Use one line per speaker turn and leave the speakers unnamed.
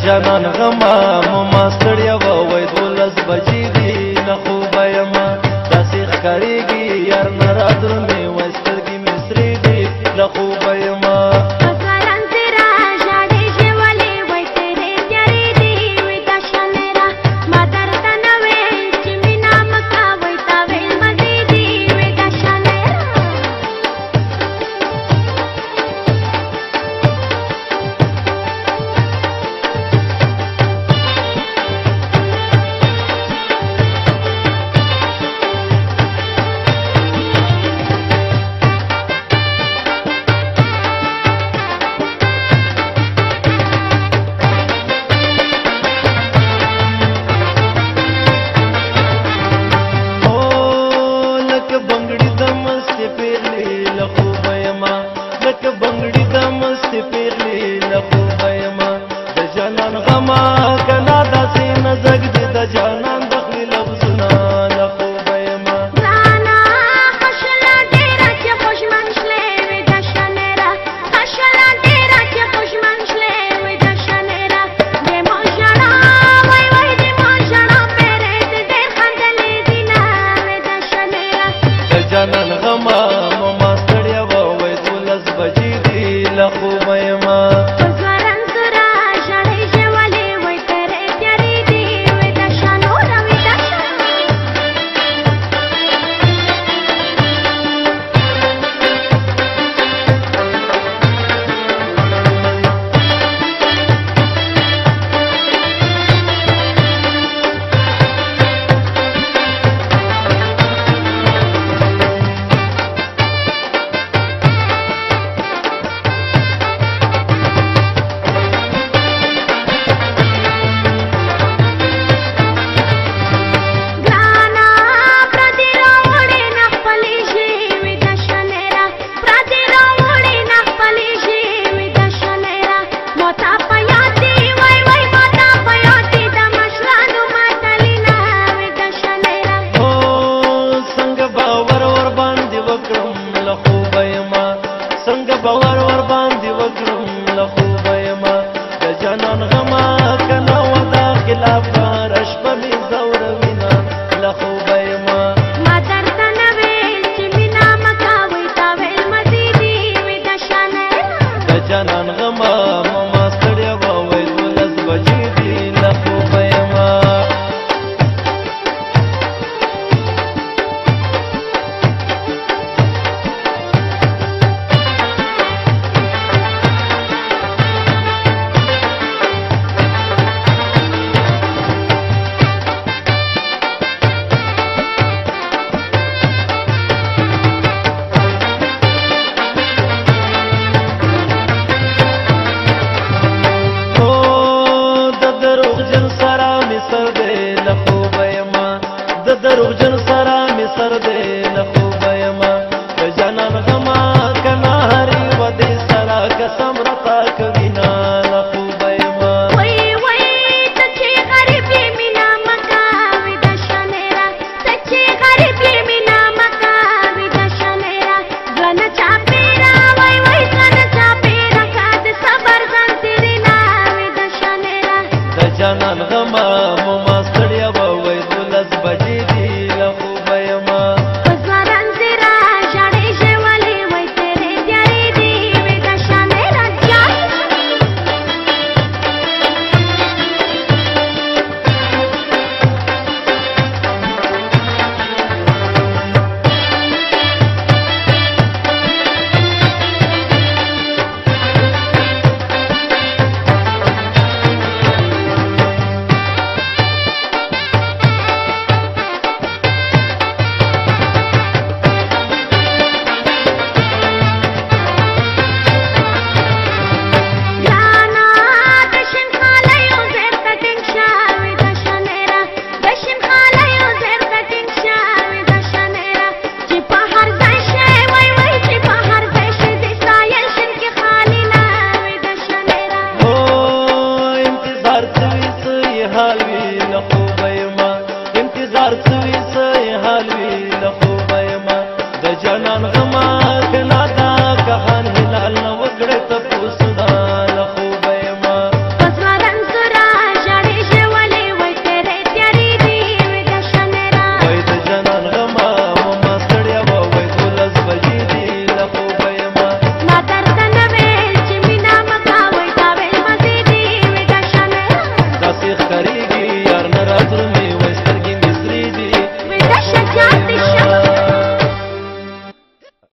جانان غما مما ستړیا وای 12 بجې دي له خوبه یما داسې ښکارېږي یار نه رادرومې وای سترګې مې سرې دي له خوبه یما جانان غما مما ستړیا وای 12 بجې دي له خوبه یما باور ور باندې وکړم له خوبه یما د جانان غما کنه ودا خلاف رش په می زوروینا له خوبه یما
ما درته نه ویل چې مینا مکاوي تا ویل مزيدي وې د شانه
د جانان غما مما ستړیا وای 12 بجې دي له خوبه یما دروغجن سره می سر دې له خوبه یما د جانان غما کنه هرې ودې سره قسم راته کوي نه له خوبه یما
وای وای ته چې غریب یې مینا مکاوي د شانه ته چې غریب یې مینا مکاوي د شانه ځان چا پیرا وای وای ځان چا پیرا کاته صبر ځان تیرې نه وې د شانه
د جانان غما مما ستړیا